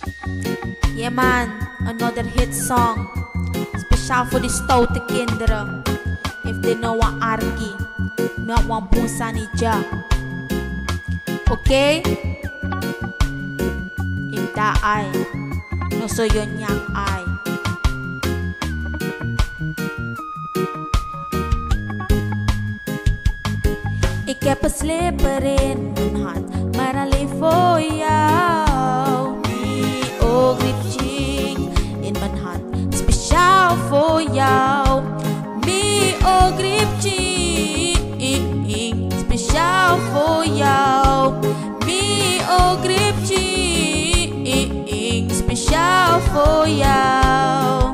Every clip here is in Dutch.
Yeah man, another hit song. Speciaal voor die stoute kinderen. If they know wat arki, met wan punsa ni ja. Oké? If da ai, no so yon yang ai. Ik heb een slipper in mijn hand, maar alleen voor jou. Die ogripching in mijn hand, speciaal voor jou. Die ogripching, speciaal voor jou. Die ogripching, speciaal voor jou.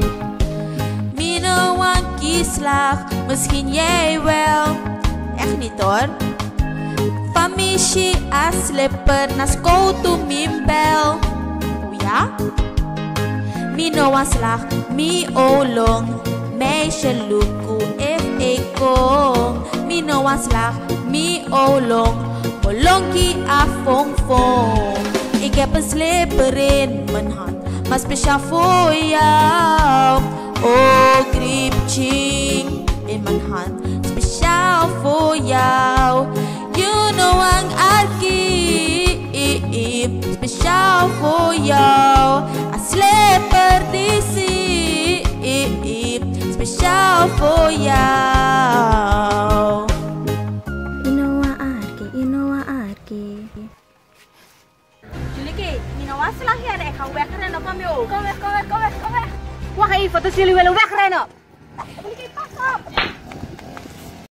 Mino een kieslag, misschien jij wel. Echt niet hoor. Famishi a slipper na school to min bel. O ja? Mi no een slag, mi olong. Meisje luku if ik kom. Mi no een slag, mi olong. Olongki a fong fong. Ik heb een slipper in mijn hand, maar speciaal voor jou. Oh, gripching in mijn hand. Speciaal voor jou. You know ang arki. Speciaal voor jou. A slipper DC. Speciaal voor jou. Inowa arki. Jullie, Minawa slag hier. Ik ga wegrennen van jou. Kom weg. Wacht even, dat jullie willen wegrennen. Jullie, pas op.